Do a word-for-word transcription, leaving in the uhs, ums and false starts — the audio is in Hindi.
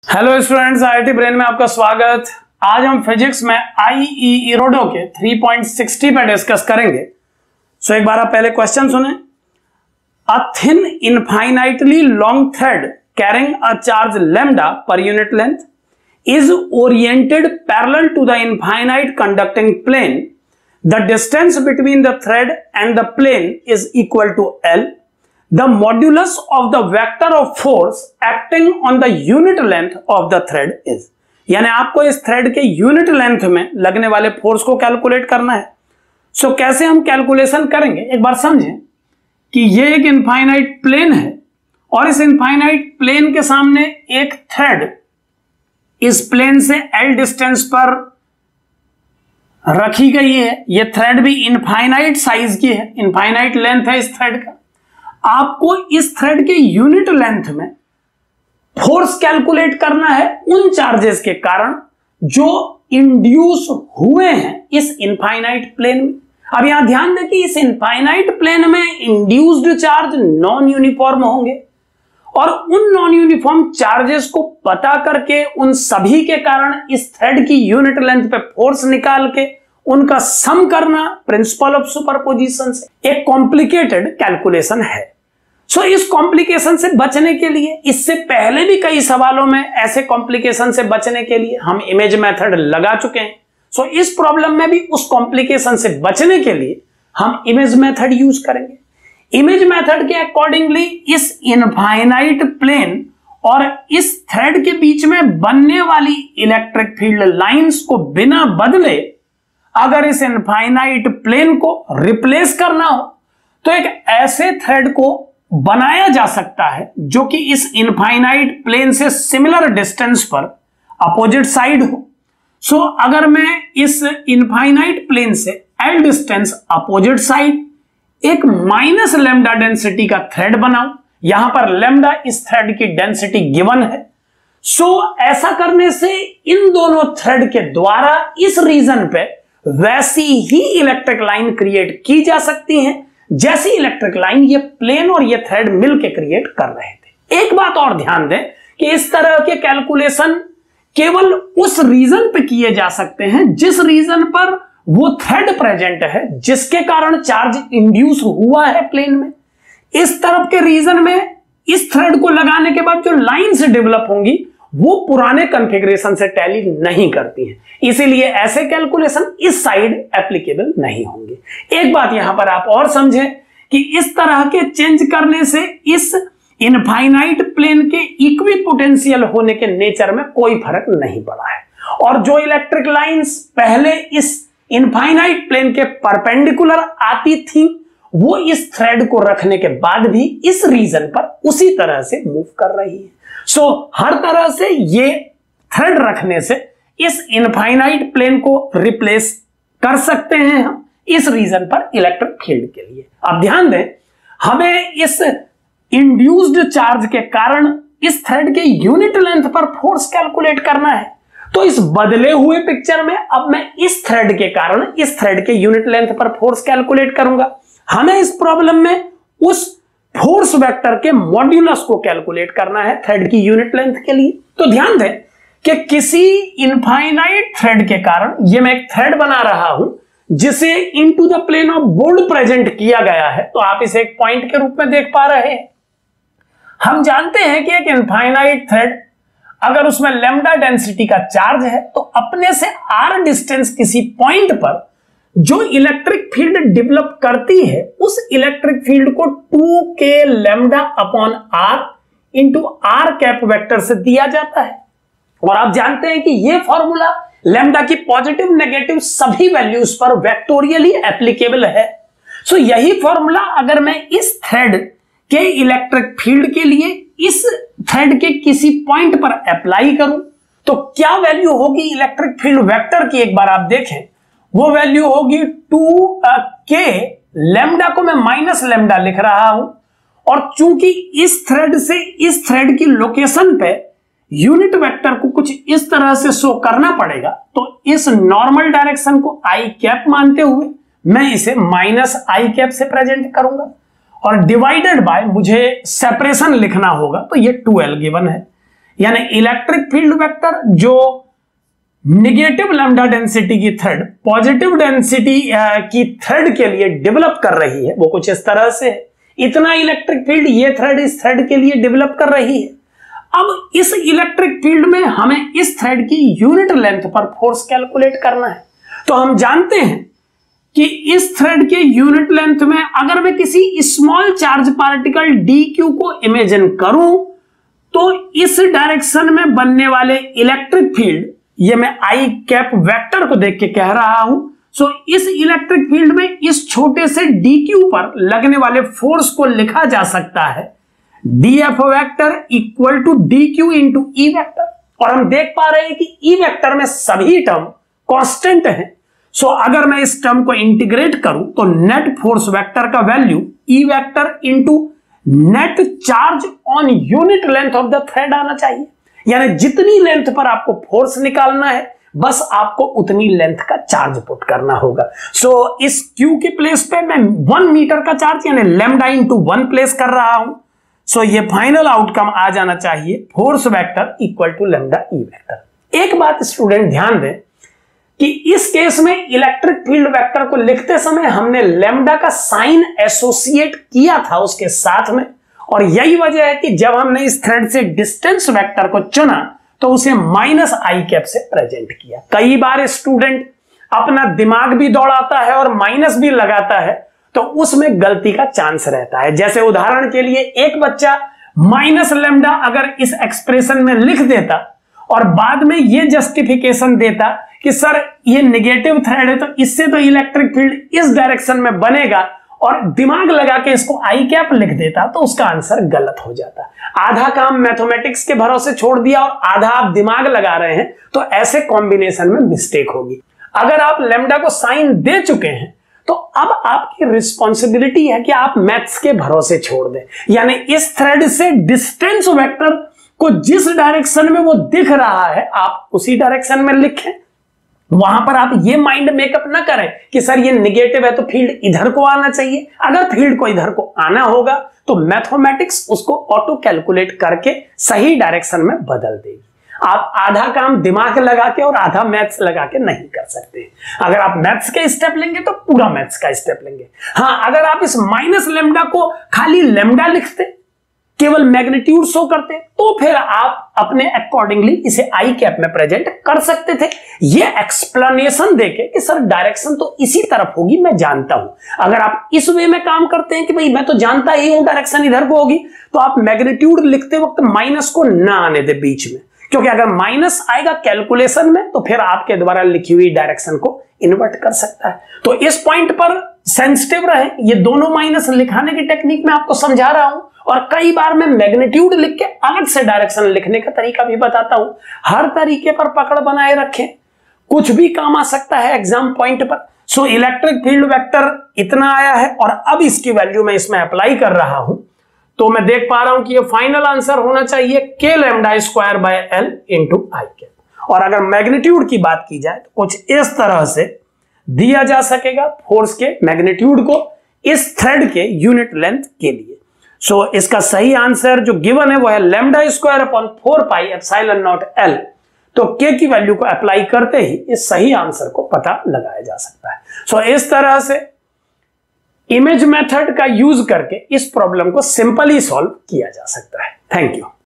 हेलो स्टूडेंट्स, आईआईटी ब्रेन में आपका स्वागत। आज हम फिजिक्स में आईई इरोडो के तीन पॉइंट साठ पे डिस्कस करेंगे। सो एक बार आप पहले क्वेश्चन सुने। A thin infinitely long thread carrying a charge lambda per unit length is oriented parallel to the infinite conducting plane. The distance between the thread and the plane is equal to L. The modulus of the vector of force acting on the unit length of the thread is. यानी आपको इस थ्रेड के यूनिट लेंथ में लगने वाले फोर्स को कैलकुलेट करना है। सो so, कैसे हम कैलकुलेशन करेंगे एक बार समझें कि ये एक इनफाइनाइट प्लेन है और इस इनफाइनाइट प्लेन के सामने एक थ्रेड इस प्लेन से L डिस्टेंस पर रखी गई है। ये थ्रेड भी इनफाइनाइट साइज की है, इनफाइनाइट लेंथ है इस थ्रेड का। आपको इस थ्रेड के यूनिट लेंथ में फोर्स कैलकुलेट करना है उन चार्जेस के कारण जो इंड्यूस हुए हैं इस इनफाइनाइट प्लेन में। अब यहां ध्यान दें कि इस इनफाइनाइट प्लेन में इंड्यूस्ड चार्ज नॉन यूनिफॉर्म होंगे और उन नॉन यूनिफॉर्म चार्जेस को पता करके उन सभी के कारण इस थ्रेड की यूनिट लेंथ पे फोर्स निकाल के उनका सम करना प्रिंसिपल ऑफ सुपरपोजिशन से एक कॉम्प्लिकेटेड कैलकुलेशन है। सो so, इस कॉम्प्लिकेशन से बचने के लिए इससे पहले भी कई सवालों में ऐसे कॉम्प्लिकेशन से बचने के लिए हम इमेज मेथड लगा चुके हैं। सो so, इस प्रॉब्लम में भी उस कॉम्प्लिकेशन से बचने के लिए हम इमेज मेथड यूज करेंगे। इमेज मेथड के अकॉर्डिंगली इस इनफाइनाइट प्लेन और इस थ्रेड के बीच में बनने वाली इलेक्ट्रिक फील्ड लाइंस को बिना बदले अगर इस इनफाइनाइट प्लेन को रिप्लेस करना हो तो एक ऐसे थ्रेड को बनाया जा सकता है जो कि इस इनफाइनाइट प्लेन से सिमिलर डिस्टेंस पर अपोजिट साइड हो। सो so, अगर मैं इस इनफाइनाइट प्लेन से L डिस्टेंस अपोजिट साइड एक माइनस लेमडा डेंसिटी का थ्रेड बनाऊं, यहां पर लेमडा इस थ्रेड की डेंसिटी गिवन है। सो so, ऐसा करने से इन दोनों थ्रेड के द्वारा इस रीजन पे वैसी ही इलेक्ट्रिक लाइन क्रिएट की जा सकती है जैसी इलेक्ट्रिक लाइन ये प्लेन और ये थ्रेड मिलकर क्रिएट कर रहे थे। एक बात और ध्यान दें कि इस तरह के कैलकुलेशन केवल उस रीजन पे किए जा सकते हैं जिस रीजन पर वो थ्रेड प्रेजेंट है जिसके कारण चार्ज इंड्यूस हुआ है प्लेन में। इस तरफ के रीजन में इस थ्रेड को लगाने के बाद जो लाइंस डेवलप होंगी वो पुराने कॉन्फ़िगरेशन से टैली नहीं करती हैं, इसीलिए ऐसे कैलकुलेशन इस साइड एप्लीकेबल नहीं होंगे। एक बात यहां पर आप और समझें कि इस तरह के चेंज करने से इस इनफाइनाइट प्लेन के इक्विपोटेंशियल होने के नेचर में कोई फर्क नहीं पड़ा है और जो इलेक्ट्रिक लाइंस पहले इस इनफाइनाइट प्लेन के परपेंडिकुलर आती थी वो इस थ्रेड को रखने के बाद भी इस रीजन पर उसी तरह से मूव कर रही है। सो so, हर तरह से ये थ्रेड रखने से इस इनफाइनाइट प्लेन को रिप्लेस कर सकते हैं हम इस रीजन पर इलेक्ट्रिक फील्ड के लिए। अब ध्यान दें, हमें इस इंड्यूस्ड चार्ज के कारण इस थ्रेड के यूनिट लेंथ पर फोर्स कैलकुलेट करना है। तो इस बदले हुए पिक्चर में अब मैं इस थ्रेड के कारण इस थ्रेड के यूनिट लेंथ पर फोर्स कैलकुलेट करूंगा। हमें इस प्रॉब्लम में उस फोर्स वेक्टर के मॉड्यूलस को कैलकुलेट करना है थ्रेड की यूनिट लेंथ के लिए। तो ध्यान दें कि किसी इनफाइनाइट थ्रेड के कारण ये मैं एक थ्रेड बना रहा हूं जिसे into the plane of board present किया गया है, तो आप इसे एक पॉइंट के रूप में देख पा रहे हैं। हम जानते हैं कि एक इनफाइनाइट थ्रेड अगर उसमें लेमडा डेंसिटी का चार्ज है तो अपने से आर डिस्टेंस किसी पॉइंट पर जो इलेक्ट्रिक फील्ड डेवलप करती है उस इलेक्ट्रिक फील्ड को two k lambda upon r into r cap vector से दिया जाता है। और आप जानते हैं कि यह फॉर्मूला लेमडा की पॉजिटिव नेगेटिव सभी वैल्यूज पर वेक्टोरियली एप्लीकेबल है। सो so, यही फॉर्मूला अगर मैं इस थ्रेड के इलेक्ट्रिक फील्ड के लिए इस थ्रेड के किसी पॉइंट पर अप्लाई करूं तो क्या वैल्यू होगी इलेक्ट्रिक फील्ड वेक्टर की, एक बार आप देखें, वो वैल्यू होगी टू के लेमडा को मैं माइनस लेमडा लिख रहा हूं और चूंकि इस थ्रेड से इस थ्रेड की लोकेशन पे यूनिट वेक्टर को कुछ इस तरह से शो करना पड़ेगा तो इस नॉर्मल डायरेक्शन को आई कैप मानते हुए मैं इसे माइनस आई कैप से प्रेजेंट करूंगा और डिवाइडेड बाय मुझे सेपरेशन लिखना होगा तो ये टू एल गिवन है। यानी इलेक्ट्रिक फील्ड वेक्टर जो निगेटिव लैम्डा डेंसिटी की थ्रेड पॉजिटिव डेंसिटी की थ्रेड के लिए डेवलप कर रही है, वो कुछ इस तरह से है। इतना इलेक्ट्रिक फील्ड ये थ्रेड इस थ्रेड के लिए डेवलप कर रही है। अब इस इलेक्ट्रिक फील्ड में हमें इस थ्रेड की यूनिट लेंथ पर फोर्स कैलकुलेट करना है। तो हम जानते हैं कि इस थ्रेड के यूनिट लेंथ में अगर मैं किसी small charge particle d q को इमेजिन करूं तो इस डायरेक्शन में बनने वाले इलेक्ट्रिक फील्ड, ये मैं आई कैप वेक्टर को देख के कह रहा हूं, सो इस इलेक्ट्रिक फील्ड में इस छोटे से डी क्यू पर लगने वाले फोर्स को लिखा जा सकता है d f vector equal to d q into e vector. और हम देख पा रहे हैं कि ई वेक्टर में सभी टर्म कांस्टेंट हैं। सो अगर मैं इस टर्म को इंटीग्रेट करूं तो नेट फोर्स वेक्टर का value e vector into net charge on unit length of the thread आना चाहिए। यानी जितनी लेंथ पर आपको फोर्स निकालना है बस आपको उतनी लेंथ का चार्ज पुट करना होगा। सो so, इस क्यू के प्लेस पे मैं वन मीटर का चार्ज यानी लैम्डा इंटू वन प्लेस कर रहा हूं। सो so, ये फाइनल आउटकम आ जाना चाहिए force vector equal to lambda e vector. एक बात स्टूडेंट ध्यान दें कि इस केस में इलेक्ट्रिक फील्ड वेक्टर को लिखते समय हमने लैम्डा का साइन एसोसिएट किया था उसके साथ में, और यही वजह है कि जब हमने इस थ्रेड से डिस्टेंस वेक्टर को चुना तो उसे माइनस आई कैप से प्रेजेंट किया। कई बार स्टूडेंट अपना दिमाग भी दौड़ाता है और माइनस भी लगाता है तो उसमें गलती का चांस रहता है। जैसे उदाहरण के लिए एक बच्चा माइनस लैम्डा अगर इस एक्सप्रेशन में लिख देता और बाद में यह जस्टिफिकेशन देता कि सर ये नेगेटिव थ्रेड है तो इससे तो इलेक्ट्रिक फील्ड इस डायरेक्शन में बनेगा, और दिमाग लगा के इसको आई कैप लिख देता तो उसका आंसर गलत हो जाता। आधा काम मैथमेटिक्स के भरोसे छोड़ दिया और आधा आप दिमाग लगा रहे हैं तो ऐसे कॉम्बिनेशन में मिस्टेक होगी। अगर आप लैम्डा को साइन दे चुके हैं तो अब आपकी रिस्पॉन्सिबिलिटी है कि आप मैथ्स के भरोसे छोड़ दें। यानी इस थ्रेड से डिस्टेंस वेक्टर को जिस डायरेक्शन में वो दिख रहा है आप उसी डायरेक्शन में लिखें। वहां पर आप ये माइंड मेकअप ना करें कि सर ये निगेटिव है तो फील्ड इधर को आना चाहिए। अगर फील्ड को इधर को आना होगा तो मैथमेटिक्स उसको ऑटो कैलकुलेट करके सही डायरेक्शन में बदल देगी। आप आधा काम दिमाग लगा के और आधा मैथ्स लगा के नहीं कर सकते। अगर आप मैथ्स के स्टेप लेंगे तो पूरा मैथ्स का स्टेप लेंगे। हाँ, अगर आप इस माइनस लेम्डा को खाली लेम्डा लिखते, केवल मैग्नीट्यूड शो करते, तो फिर आप अपने अकॉर्डिंगली इसे आई कैप में प्रेजेंट कर सकते थे, ये एक्सप्लेनेशन देके कि सर डायरेक्शन तो इसी तरफ होगी, मैं जानता हूं। अगर आप इस वे में काम करते हैं कि भाई मैं तो जानता ही हूं डायरेक्शन इधर को होगी, तो आप मैग्नीट्यूड लिखते वक्त माइनस को ना आने दे बीच में, क्योंकि अगर माइनस आएगा कैलकुलेशन में तो फिर आपके द्वारा लिखी हुई डायरेक्शन को इन्वर्ट कर सकता है। तो इस पॉइंट पर सेंसिटिव रहे। ये दोनों माइनस लिखाने की टेक्निक मैं आपको समझा रहा हूं, और कई बार मैं मैग्नीट्यूड लिख के अलग से डायरेक्शन लिखने का तरीका भी बताता हूं। हर तरीके पर पकड़ बनाए रखें, कुछ भी काम आ सकता है एग्जाम पॉइंट पर। सो इलेक्ट्रिक फील्ड वेक्टर इतना आया है और अब इसकी वैल्यू मैं इसमें अप्लाई कर रहा हूं, तो मैं देख पा रहा हूं कि ये फाइनल आंसर होना चाहिए k lambda square by l into i cap. और अगर मैग्नीट्यूड की बात की जाए तो कुछ इस तरह से दिया जा सकेगा फोर्स के मैग्नीट्यूड को इस थ्रेड के यूनिट लेंथ के लिए। सो so, इसका सही आंसर जो गिवन है वो है lambda square upon four pi epsilon nought l. तो के की वैल्यू को अप्लाई करते ही इस सही आंसर को पता लगाया जा सकता है। सो so, इस तरह से इमेज मेथड का यूज करके इस प्रॉब्लम को सिंपली सॉल्व किया जा सकता है। Thank you.